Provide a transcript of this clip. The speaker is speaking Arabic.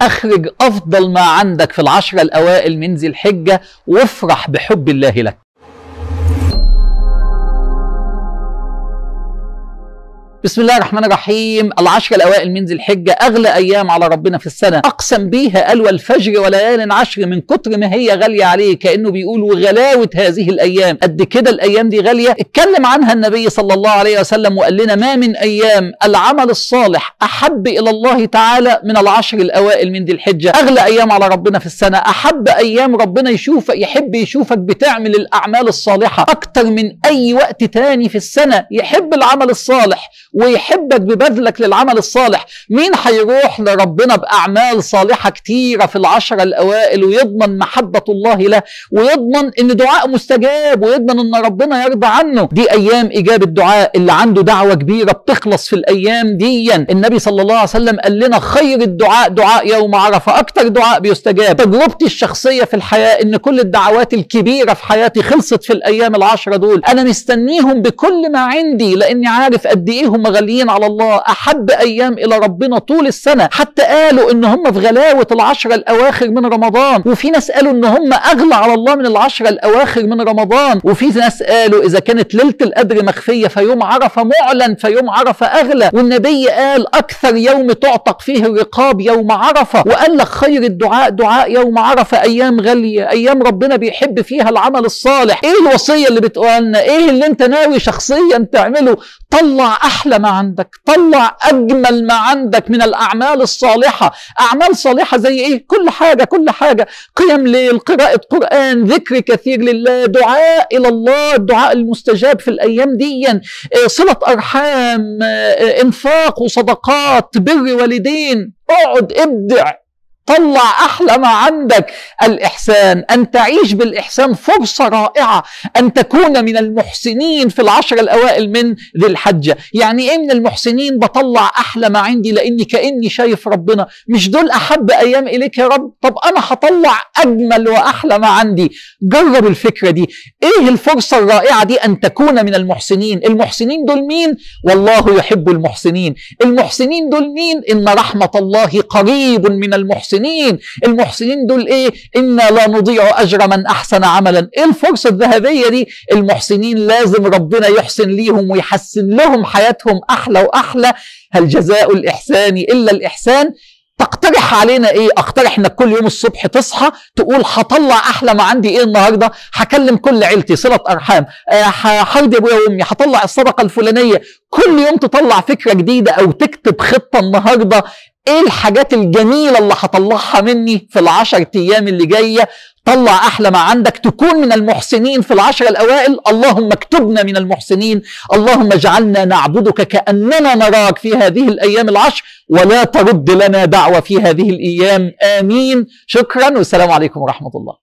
أخرج أفضل ما عندك في العشرة الأوائل من ذي الحجة وافرح بحب الله لك. بسم الله الرحمن الرحيم. العشر الأوائل من ذي الحجة أغلى أيام على ربنا في السنة، أقسم بيها قال والفجر وليال عشر، من كتر ما هي غالية عليه كأنه بيقول وغلاوة هذه الأيام قد كده الأيام دي غالية. اتكلم عنها النبي صلى الله عليه وسلم وقال لنا ما من أيام العمل الصالح أحب إلى الله تعالى من العشر الأوائل من ذي الحجة. أغلى أيام على ربنا في السنة، أحب أيام ربنا يحب يشوفك بتعمل الأعمال الصالحة أكتر من أي وقت تاني في السنة. يحب العمل الصالح ويحبك ببذلك للعمل الصالح. مين هيروح لربنا بأعمال صالحة كتيرة في العشرة الأوائل ويضمن محبة الله له ويضمن إن دعاء مستجاب ويضمن إن ربنا يرضى عنه؟ دي أيام إجابة الدعاء. اللي عنده دعوة كبيرة بتخلص في الأيام دي. النبي صلى الله عليه وسلم قال لنا خير الدعاء دعاء يوم عرفة، أكتر دعاء بيستجاب. تجربتي الشخصية في الحياة إن كل الدعوات الكبيرة في حياتي خلصت في الأيام العشرة دول. أنا مستنيهم بكل ما عندي لأني عارف قد إيه هم غاليين على الله. أحب أيام إلى ربنا طول السنة، حتى قالوا إن هم في غلاوة العشرة الأواخر من رمضان، وفي ناس قالوا إن هم أغلى على الله من العشرة الأواخر من رمضان، وفي ناس قالوا إذا كانت ليلة القدر مخفية فيوم عرفة معلن فيوم عرفة أغلى. والنبي قال أكثر يوم تعتق فيه الرقاب يوم عرفة، وقال لك خير الدعاء دعاء يوم عرفة. أيام غالية، أيام ربنا بيحب فيها العمل الصالح. إيه الوصية اللي بتقولنا؟ إيه اللي أنت ناوي شخصيا تعمله؟ طلع أحلى ما عندك، طلع أجمل ما عندك من الأعمال الصالحة. أعمال صالحة زي إيه؟ كل حاجة، كل حاجة. قيام ليل، قراءة قرآن، ذكر كثير لله، دعاء إلى الله، الدعاء المستجاب في الأيام دي، صلة أرحام، إنفاق وصدقات، بر والدين. اقعد ابدع، طلع أحلى ما عندك. الإحسان، أن تعيش بالإحسان فرصة رائعة أن تكون من المحسنين في العشر الأوائل من ذي الحجة. يعني إيه من المحسنين؟ بطلع أحلى ما عندي لأني كأني شايف ربنا. مش دول أحب أيام إليك يا رب؟ طب أنا هطلع أجمل وأحلى ما عندي. جرب الفكرة دي. إيه الفرصة الرائعة دي أن تكون من المحسنين؟ المحسنين دول مين؟ والله يحب المحسنين. المحسنين دول مين؟ إن رحمة الله قريب من المحسنين. المحسنين دول ايه؟ إنا لا نضيع أجر من أحسن عملا. ايه الفرصة الذهبية دي؟ المحسنين لازم ربنا يحسن ليهم ويحسن لهم حياتهم أحلى وأحلى. هل جزاء الإحسان إلا الإحسان؟ تقترح علينا ايه؟ اقترح انك كل يوم الصبح تصحى تقول هطلع احلى ما عندي ايه النهارده؟ هكلم كل عيلتي، صله ارحام، هرضي ابويا وامي، هطلع الصدقه الفلانيه. كل يوم تطلع فكره جديده او تكتب خطه النهارده. ايه الحاجات الجميله اللي هطلعها مني في العشر ايام اللي جايه؟ طلع احلى ما عندك، تكون من المحسنين في العشر الاوائل. اللهم اكتبنا من المحسنين، اللهم اجعلنا نعبدك كاننا نراك في هذه الايام العشر، ولا ترد لنا دعوه في هذه الايام. امين. شكرا والسلام عليكم ورحمه الله.